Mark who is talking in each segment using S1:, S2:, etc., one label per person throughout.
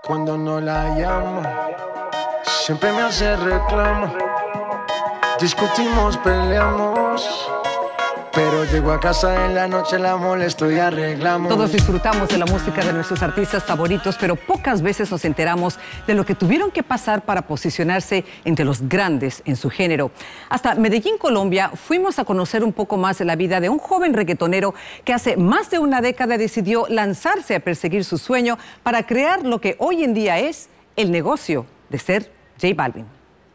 S1: Cuando no la llamo, siempre me hace reclamo. Discutimos, peleamos, pero llego a casa en la noche, la molesto y arreglamos.
S2: Todos disfrutamos de la música de nuestros artistas favoritos, pero pocas veces nos enteramos de lo que tuvieron que pasar para posicionarse entre los grandes en su género. Hasta Medellín, Colombia, fuimos a conocer un poco más de la vida de un joven reggaetonero que hace más de una década decidió lanzarse a perseguir su sueño para crear lo que hoy en día es el negocio de ser J Balvin.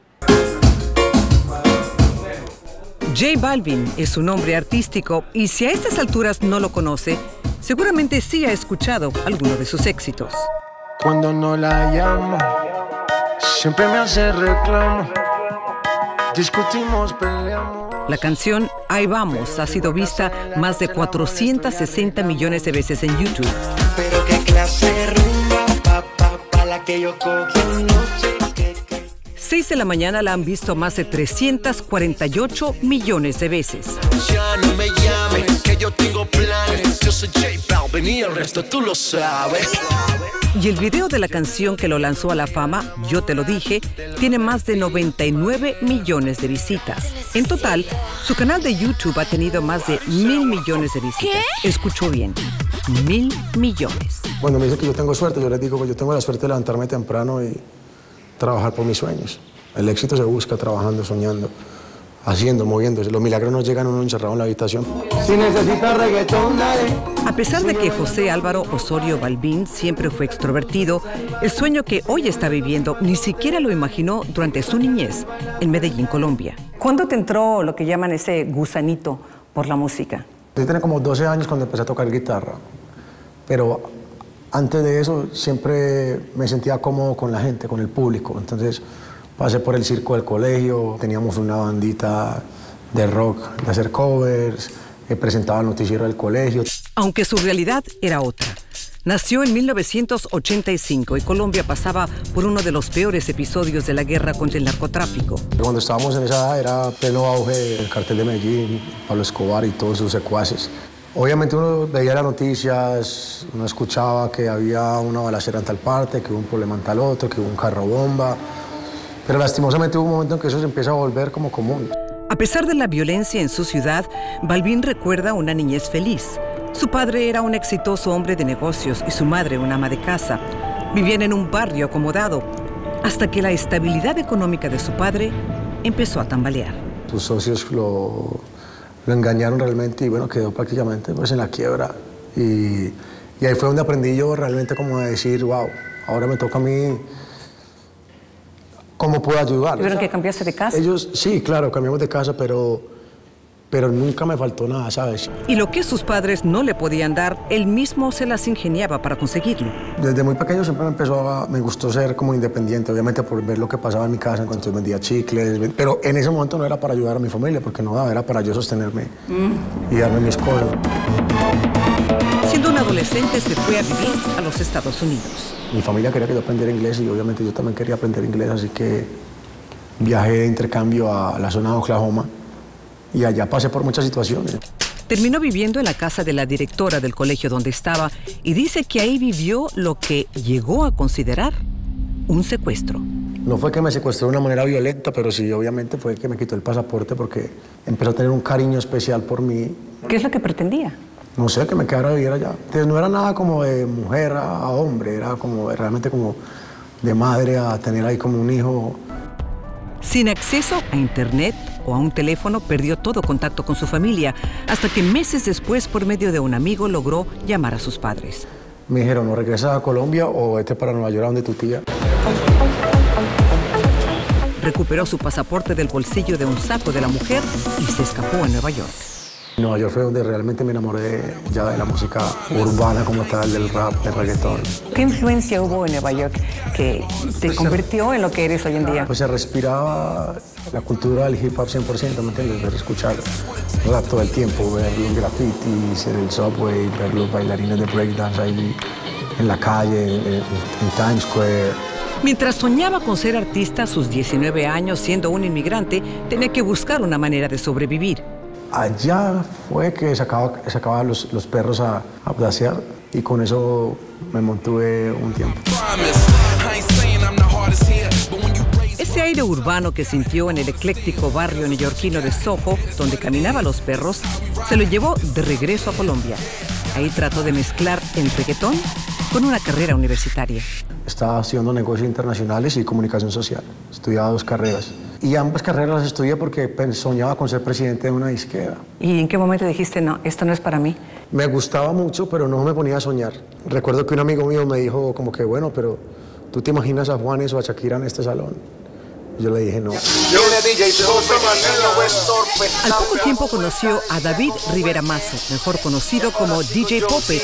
S2: J Balvin es su nombre artístico y si a estas alturas no lo conoce, seguramente sí ha escuchado alguno de sus éxitos.
S1: Cuando no la llamo, siempre me hace reclamo. Discutimos, peleamos.
S2: La canción Ahí Vamos ha sido vista más de 460 millones de veces en YouTube.
S1: Pero qué clase de rumba, pa' la que yo cogí anoche.
S2: 6 de la mañana la han visto más de 348 millones de veces.
S1: Ya no me llames, que yo tengo planes. Yo soy J Balvin y el resto tú lo sabes.
S2: Y el video de la canción que lo lanzó a la fama, Yo Te Lo Dije, tiene más de 99 millones de visitas. En total, su canal de YouTube ha tenido más de 1.000 millones de visitas. ¿Qué? Escuchó bien, 1.000 millones.
S3: Cuando me dicen que yo tengo suerte, yo les digo que yo tengo la suerte de levantarme temprano y trabajar por mis sueños. El éxito se busca trabajando, soñando, haciendo, moviéndose. Los milagros no llegan uno encerrado en la habitación.
S1: Si necesitas reggaetón, dale.
S2: A pesar de que José Álvaro Osorio Balvin siempre fue extrovertido, el sueño que hoy está viviendo ni siquiera lo imaginó durante su niñez en Medellín, Colombia. ¿Cuándo te entró lo que llaman ese gusanito por la música?
S3: Yo tenía como 12 años cuando empecé a tocar guitarra, pero antes de eso siempre me sentía cómodo con la gente, con el público. Entonces pasé por el circo del colegio, teníamos una bandita de rock, de hacer covers, presentaba el noticiero del colegio.
S2: Aunque su realidad era otra. Nació en 1985 y Colombia pasaba por uno de los peores episodios de la guerra contra el narcotráfico.
S3: Cuando estábamos en esa edad era pleno auge el cartel de Medellín, Pablo Escobar y todos sus secuaces. Obviamente uno veía las noticias, uno escuchaba que había una balacera en tal parte, que hubo un problema en tal otro, que hubo un carro bomba, pero lastimosamente hubo un momento en que eso se empieza a volver como común.
S2: A pesar de la violencia en su ciudad, Balvin recuerda una niñez feliz. Su padre era un exitoso hombre de negocios y su madre una ama de casa. Vivían en un barrio acomodado, hasta que la estabilidad económica de su padre empezó a tambalear.
S3: Sus socios lo engañaron realmente y bueno, quedó prácticamente pues, en la quiebra. Y ahí fue donde aprendí yo realmente como a decir, wow, ahora me toca a mí, ¿cómo puedo ayudar?
S2: ¿Tuvieron que cambiarse de casa?
S3: Ellos, sí, claro, cambiamos de casa, pero nunca me faltó nada, ¿sabes?
S2: Y lo que sus padres no le podían dar, él mismo se las ingeniaba para conseguirlo.
S3: Desde muy pequeño siempre me gustó ser como independiente, obviamente por ver lo que pasaba en mi casa, entonces vendía chicles, pero en ese momento no era para ayudar a mi familia, porque no daba, era para yo sostenerme y darme mis cosas.
S2: Siendo un adolescente se fue a vivir a los Estados Unidos.
S3: Mi familia quería que yo aprendiera inglés y obviamente yo también quería aprender inglés, así que viajé de intercambio a la zona de Oklahoma y allá pasé por muchas situaciones.
S2: Terminó viviendo en la casa de la directora del colegio donde estaba y dice que ahí vivió lo que llegó a considerar un secuestro.
S3: No fue que me secuestró de una manera violenta, pero sí, obviamente fue que me quitó el pasaporte porque empezó a tener un cariño especial por mí.
S2: ¿Qué es lo que pretendía?
S3: No sé, que me quedara a vivir allá. Entonces no era nada como de mujer a hombre, era como realmente como de madre a tener ahí como un hijo.
S2: Sin acceso a internet o a un teléfono, perdió todo contacto con su familia, hasta que meses después, por medio de un amigo, logró llamar a sus padres.
S3: Me dijeron, o regresas a Colombia o vete para Nueva York, donde tu tía.
S2: Recuperó su pasaporte del bolsillo de un saco de la mujer y se escapó a Nueva York.
S3: Nueva York fue donde realmente me enamoré ya de la música urbana como tal, del rap, del reggaetón.
S2: ¿Qué influencia hubo en Nueva York que te convirtió en lo que eres hoy en día?
S3: Pues se respiraba la cultura del hip hop 100%, ¿me entiendes? Ver, escuchar rap todo el tiempo, ver los grafitis en el subway, ver los bailarines de breakdance ahí en la calle, en Times Square.
S2: Mientras soñaba con ser artista a sus 19 años, siendo un inmigrante, tenía que buscar una manera de sobrevivir.
S3: Allá fue que sacaba los perros a pasear y con eso me mantuve un tiempo.
S2: Ese aire urbano que sintió en el ecléctico barrio neoyorquino de Soho, donde caminaban los perros, se lo llevó de regreso a Colombia. Ahí trató de mezclar el reggaetón con una carrera universitaria.
S3: Estaba estudiando negocios internacionales y comunicación social. Estudiaba 2 carreras. Y ambas carreras las estudié porque soñaba con ser presidente de una disquera.
S2: ¿Y en qué momento dijiste, no, esto no es para mí?
S3: Me gustaba mucho, pero no me ponía a soñar. Recuerdo que un amigo mío me dijo como que, bueno, pero ¿tú te imaginas a Juanes o a Shakira en este salón? Y yo le dije no.
S2: Al poco tiempo conoció a David Rivera Mazo, mejor conocido como DJ Pope,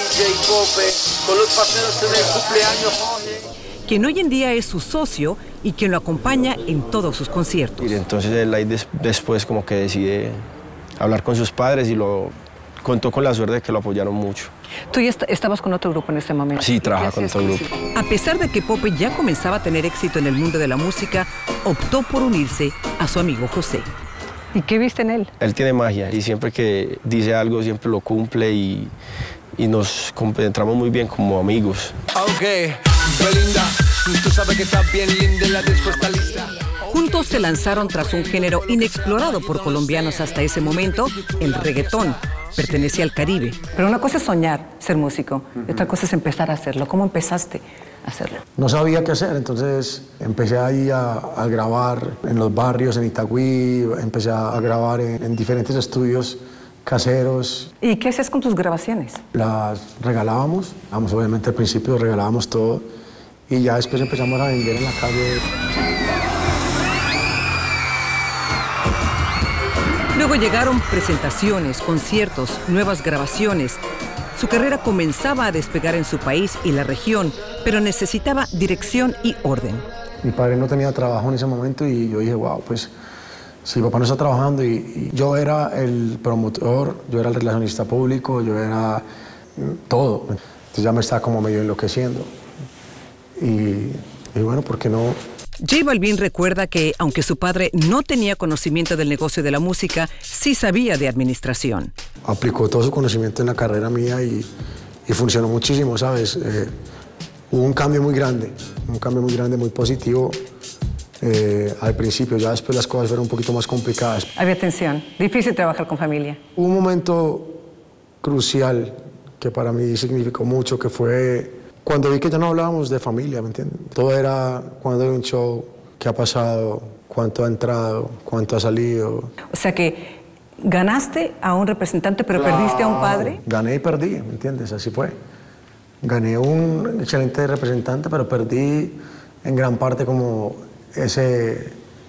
S2: quien hoy en día es su socio y quien lo acompaña en todos sus conciertos.
S4: Y entonces él ahí después como que decide hablar con sus padres y contó con la suerte de que lo apoyaron mucho.
S2: ¿Tú ya estabas con otro grupo en ese momento?
S4: Sí, trabajaba con otro grupo.
S2: A pesar de que Pope ya comenzaba a tener éxito en el mundo de la música, optó por unirse a su amigo José. ¿Y qué viste en él?
S4: Él tiene magia y siempre que dice algo siempre lo cumple y nos compenetramos muy bien como amigos.
S1: Okay. Belinda, tú sabes que estás bien linda, la respuesta lista.
S2: Juntos se lanzaron tras un género inexplorado por colombianos hasta ese momento, el reggaetón. Pertenecía al Caribe. Pero una cosa es soñar, ser músico, y otra cosa es empezar a hacerlo. ¿Cómo empezaste a hacerlo?
S3: No sabía qué hacer, entonces empecé ahí a grabar en los barrios, en Itagüí, empecé a grabar en diferentes estudios caseros.
S2: ¿Y qué haces con tus grabaciones?
S3: Las regalábamos, obviamente al principio regalábamos todo y ya después empezamos a vender en la calle.
S2: Luego llegaron presentaciones, conciertos, nuevas grabaciones. Su carrera comenzaba a despegar en su país y la región, pero necesitaba dirección y orden.
S3: Mi padre no tenía trabajo en ese momento y yo dije, wow, pues si mi papá no está trabajando y yo era el promotor, yo era el relacionista público, yo era todo. Entonces ya me estaba como medio enloqueciendo. Y bueno, ¿por qué no?
S2: J Balvin recuerda que, aunque su padre no tenía conocimiento del negocio de la música, sí sabía de administración.
S3: Aplicó todo su conocimiento en la carrera mía y funcionó muchísimo, ¿sabes? Hubo un cambio muy grande, muy positivo al principio. Ya después las cosas fueron un poquito más complicadas.
S2: Había tensión, difícil trabajar con familia.
S3: Hubo un momento crucial que para mí significó mucho, que fue cuando vi que ya no hablábamos de familia, ¿me entiendes? Todo era cuando hay un show, qué ha pasado, cuánto ha entrado, cuánto ha salido.
S2: O sea que ganaste a un representante, pero perdiste a un padre.
S3: Gané y perdí, ¿me entiendes? Así fue. Gané un excelente representante, pero perdí en gran parte como ese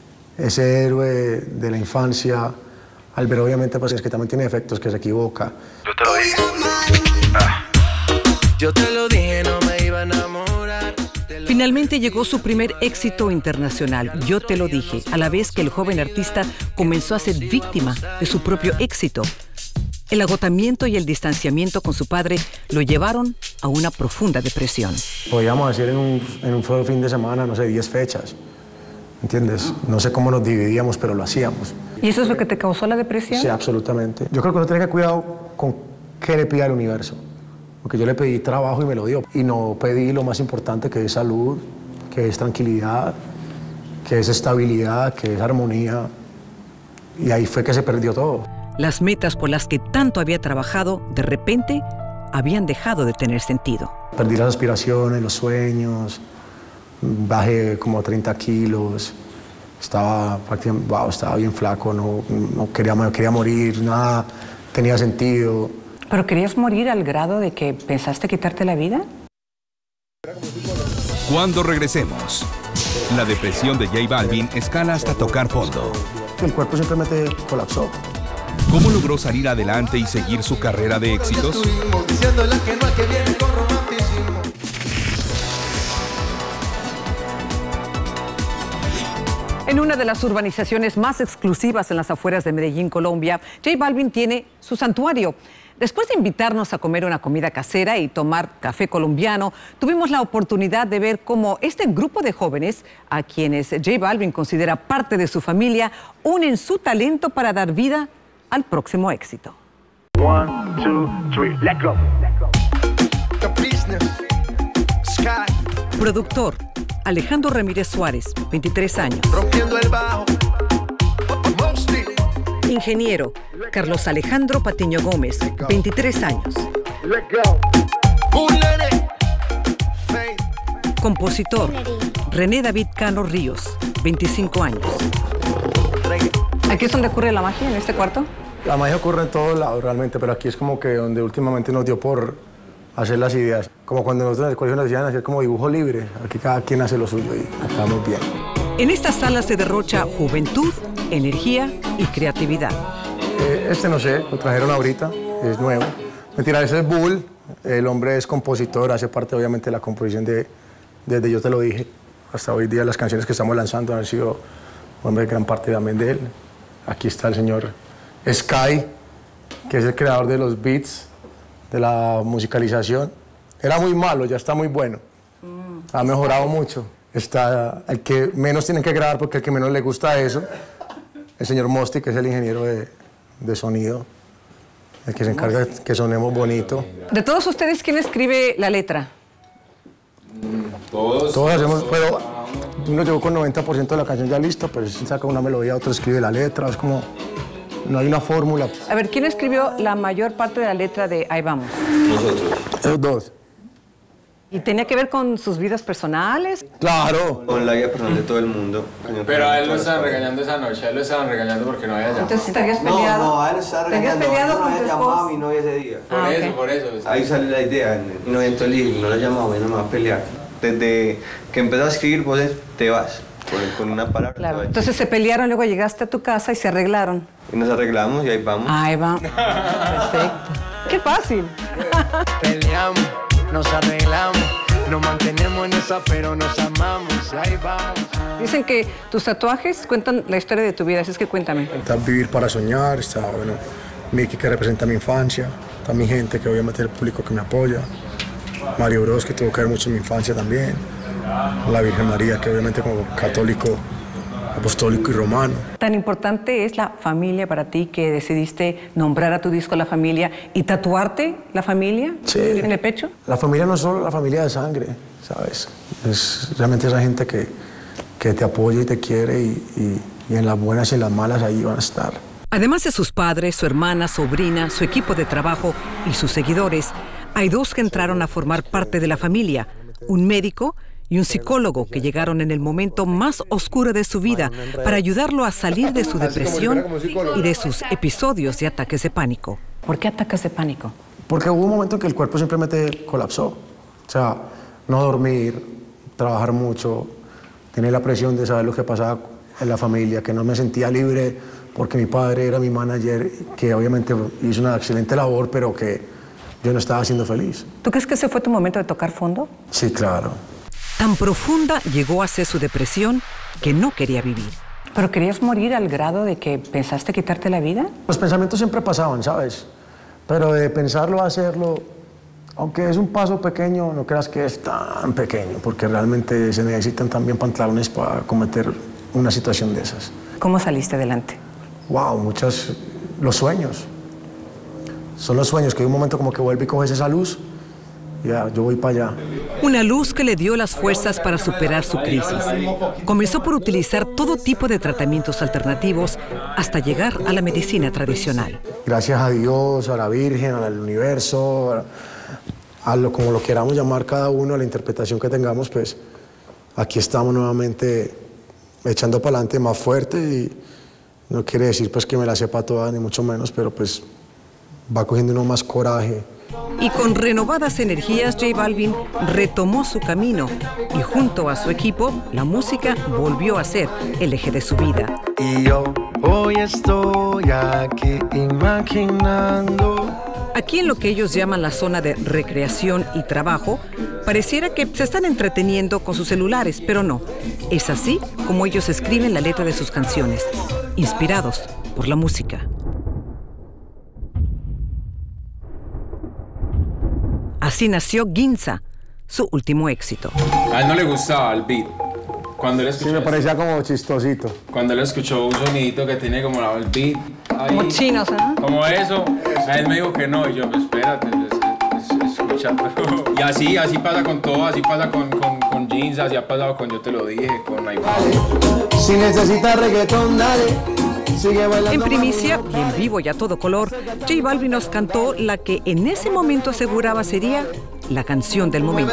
S3: héroe de la infancia, al ver obviamente pues es que también tiene defectos, que se equivoca.
S1: Yo te lo dije. Yo te lo dije, no me iba a enamorar.
S2: Finalmente llegó su primer éxito internacional, Yo te lo dije, a la vez que el joven artista comenzó a ser víctima de su propio éxito. El agotamiento y el distanciamiento con su padre lo llevaron a una profunda depresión.
S3: Podíamos hacer en un solo fin de semana, no sé, 10 fechas, ¿entiendes? No sé cómo nos dividíamos, pero lo hacíamos.
S2: ¿Y eso es lo que te causó la depresión?
S3: Sí, absolutamente. Yo creo que uno tiene que cuidado con qué le pide al universo. Porque yo le pedí trabajo y me lo dio. Y no pedí lo más importante, que es salud, que es tranquilidad, que es estabilidad, que es armonía. Y ahí fue que se perdió todo.
S2: Las metas por las que tanto había trabajado, de repente, habían dejado de tener sentido.
S3: Perdí las aspiraciones, los sueños, bajé como 30 kilos, estaba bien flaco, no quería morir, nada tenía sentido.
S2: ¿Pero querías morir al grado de que pensaste quitarte la vida?
S5: Cuando regresemos, la depresión de J Balvin escala hasta tocar fondo.
S3: El cuerpo simplemente colapsó.
S5: ¿Cómo logró salir adelante y seguir su carrera de éxitos?
S2: En una de las urbanizaciones más exclusivas en las afueras de Medellín, Colombia, J Balvin tiene su santuario. Después de invitarnos a comer una comida casera y tomar café colombiano, tuvimos la oportunidad de ver cómo este grupo de jóvenes, a quienes J Balvin considera parte de su familia, unen su talento para dar vida al próximo éxito.
S1: 1, 2, 3, let's go.
S2: Productor, Alejandro Ramírez Suárez, 23 años.
S1: Rompiendo el bajo. Mosty.
S2: Ingeniero, Carlos Alejandro Patiño Gómez, 23 años.
S1: Let go. Nene. Faith.
S2: Compositor, René David Cano Ríos, 25 años. ¿Aquí es donde ocurre la magia, en este cuarto?
S3: La magia ocurre en todos lados realmente, pero aquí es como que donde últimamente nos dio por hacer las ideas. Como cuando nosotros en el colegio nos decían hacer como dibujo libre. Aquí cada quien hace lo suyo y estamos bien.
S2: En esta sala se derrocha juventud, energía y creatividad.
S3: Este no sé, lo trajeron ahorita, es nuevo. Mentira, ese es Bull. El hombre es compositor, hace parte obviamente de la composición desde Yo Te Lo Dije. Hasta hoy día las canciones que estamos lanzando han sido, hombre, gran parte también de él. Aquí está el señor Sky, que es el creador de los beats, de la musicalización. Era muy malo, ya está muy bueno. Ha mejorado mucho. Está el que menos tienen que grabar porque el que menos le gusta eso, el señor Mosty, que es el ingeniero de sonido, el que se encarga de que sonemos bonito.
S2: De todos ustedes, ¿quién escribe la letra?
S3: Todos hacemos, pero uno llegó con 90% de la canción ya lista, pero si saca una melodía, otro escribe la letra, es como, no hay una fórmula.
S2: A ver, ¿quién escribió la mayor parte de la letra de Ahí Vamos?
S6: Nosotros.
S3: Los dos.
S2: ¿Y tenía que ver con sus vidas personales?
S3: Claro.
S6: Con la vida personal de todo el mundo.
S7: Pero a él lo estaban regañando esa noche, a él lo estaban regañando porque no había llamado.
S2: Entonces, ¿te habías peleado?
S6: No, a él estaba
S2: ¿Te habías
S6: regañando.
S2: peleado
S6: Yo no
S2: con tu
S6: había llamado a
S2: esposa?
S6: mi novia ese día.
S7: Por
S2: Ah,
S7: eso,
S2: ok.
S7: por eso.
S6: Ahí sale la idea. Y no, entonces le dije, no lo llamamos, no me va a pelear. Desde que empezó a escribir, vos te vas. Con una palabra.
S2: Claro.
S6: te vas.
S2: Entonces se pelearon, luego llegaste a tu casa y se arreglaron.
S6: Y nos arreglamos y ahí vamos.
S2: Ahí va. Perfecto. ¡Qué fácil!
S1: Peleamos, nos arreglamos, nos mantenemos en esa, pero nos amamos. Ahí vamos.
S2: Dicen que tus tatuajes cuentan la historia de tu vida, así es que cuéntame.
S3: Está Vivir para Soñar, está, bueno, Mickey, que representa mi infancia, está mi gente, que obviamente es el público que me apoya, Mario Bros, que tuvo que ver mucho en mi infancia también, la Virgen María, que obviamente como católico, apostólico y romano.
S2: Tan importante es la familia para ti que decidiste nombrar a tu disco La Familia y tatuarte la familia
S3: Sí.
S2: en el pecho.
S3: La familia no es solo la familia de sangre, ¿sabes? Es realmente esa gente que te apoya y te quiere y en las buenas y en las malas ahí van a estar.
S2: Además de sus padres, su hermana, sobrina, su equipo de trabajo y sus seguidores, hay dos que entraron a formar parte de la familia, un médico y un psicólogo que llegaron en el momento más oscuro de su vida para ayudarlo a salir de su depresión y de sus episodios de ataques de pánico. ¿Por qué ataques de pánico?
S3: Porque hubo un momento en que el cuerpo simplemente colapsó. O sea, no dormir, trabajar mucho, tener la presión de saber lo que pasaba en la familia, que no me sentía libre porque mi padre era mi manager, que obviamente hizo una excelente labor, pero que yo no estaba siendo feliz.
S2: ¿Tú crees que ese fue tu momento de tocar fondo?
S3: Sí, claro.
S2: Tan profunda llegó a ser su depresión que no quería vivir. ¿Pero querías morir al grado de que pensaste quitarte la vida?
S3: Los pensamientos siempre pasaban, ¿sabes? Pero de pensarlo a hacerlo, aunque es un paso pequeño, no creas que es tan pequeño, porque realmente se necesitan también pantalones para cometer una situación de esas.
S2: ¿Cómo saliste adelante?
S3: Wow, los sueños. Son los sueños que hay un momento como que vuelve y coges esa luz, y ya, yo voy para allá.
S2: Una luz que le dio las fuerzas para superar su crisis. Comenzó por utilizar todo tipo de tratamientos alternativos hasta llegar a la medicina tradicional.
S3: Gracias a Dios, a la Virgen, al universo, como lo queramos llamar cada uno, a la interpretación que tengamos, pues aquí estamos nuevamente echando para adelante más fuerte y no quiere decir pues que me la sepa toda, ni mucho menos, pero pues va cogiendo uno más coraje.
S2: Y con renovadas energías, J Balvin retomó su camino y junto a su equipo, la música volvió a ser el eje de su vida.
S1: Y yo hoy estoy aquí imaginando.
S2: Aquí en lo que ellos llaman la zona de recreación y trabajo, pareciera que se están entreteniendo con sus celulares, pero no. Es así como ellos escriben la letra de sus canciones, inspirados por la música. Así nació Ginza, su último éxito.
S7: A él no le gustaba el beat. Cuando él
S3: Sí,
S7: escuchó,
S3: me parecía como chistosito.
S7: cuando él escuchó un sonidito que tiene como el beat ahí,
S2: Como chinos, ¿eh?
S7: como eso, a él me dijo que no, y yo, pues espérate, escúchate. Y así pasa con todo, así pasa con con Ginza, así ha pasado con Yo Te Lo Dije, con iPhone.
S1: Si necesitas reggaetón, dale. Sigue bailando.
S2: En primicia y en vivo y a todo color, J Balvin nos cantó la que en ese momento aseguraba sería la canción del momento.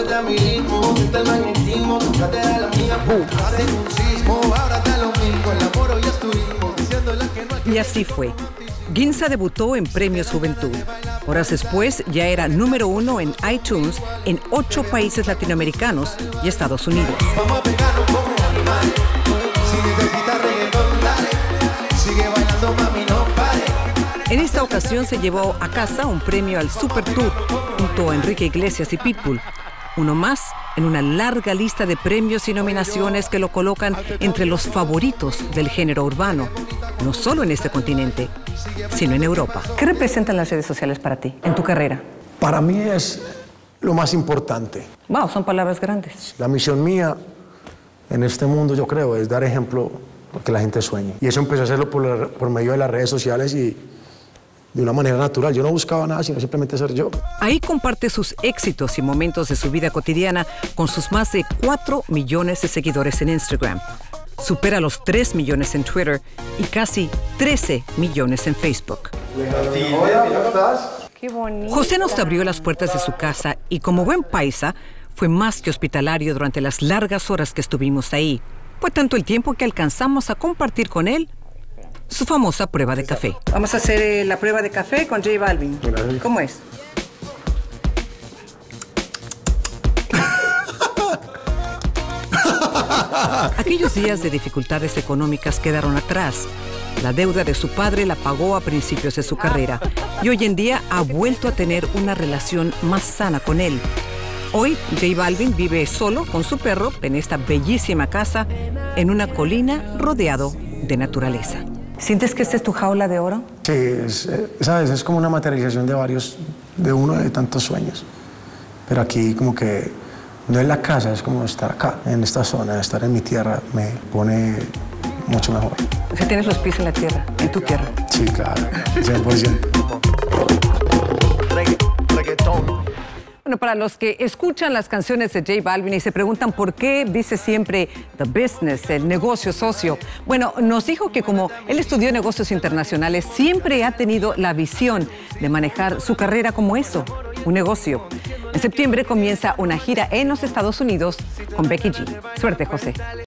S2: Y así fue. Ginza debutó en Premios Juventud. Horas después ya era número 1 en iTunes en 8 países latinoamericanos y Estados Unidos.
S1: Vamos a pegarnos como animales. Si necesitas reggaetón, dale. Sigue bailando, mami, no pare.
S2: En esta ocasión se llevó a casa un premio al Super Tour junto a Enrique Iglesias y Pitbull. Uno más en una larga lista de premios y nominaciones que lo colocan entre los favoritos del género urbano, no solo en este continente, sino en Europa. ¿Qué representan las redes sociales para ti, en tu carrera?
S3: Para mí es lo más importante.
S2: Wow, son palabras grandes.
S3: La misión mía en este mundo, yo creo, es dar ejemplo para que la gente sueñe. Y eso empecé a hacerlo por medio de las redes sociales y de una manera natural. Yo no buscaba nada, sino simplemente ser yo.
S2: Ahí comparte sus éxitos y momentos de su vida cotidiana con sus más de 4 millones de seguidores en Instagram. Supera los 3 millones en Twitter y casi 13 millones en Facebook.
S1: Hola, ¿cómo estás?
S2: Qué bonito. José nos abrió las puertas de su casa y como buen paisa, fue más que hospitalario durante las largas horas que estuvimos ahí. Fue tanto el tiempo que alcanzamos a compartir con él su famosa prueba de café. Vamos a hacer la prueba de café con J Balvin. ¿Cómo es? Aquellos días de dificultades económicas quedaron atrás. La deuda de su padre la pagó a principios de su carrera y hoy en día ha vuelto a tener una relación más sana con él. Hoy, J Balvin vive solo con su perro en esta bellísima casa en una colina rodeado de naturaleza. ¿Sientes que esta es tu jaula de oro?
S3: Sí, ¿sabes? Es como una materialización de uno de tantos sueños. Pero aquí como que no es la casa, es como estar acá, en esta zona, estar en mi tierra, me pone mucho mejor.
S2: O sea, tienes los pies en la tierra, en tu tierra.
S3: Sí, claro, 100%.
S1: Reggaetón.
S2: Bueno, para los que escuchan las canciones de J Balvin y se preguntan por qué dice siempre the business, el negocio socio. Bueno, nos dijo que como él estudió negocios internacionales, siempre ha tenido la visión de manejar su carrera como eso, un negocio. En septiembre comienza una gira en los Estados Unidos con Becky G. Suerte, José.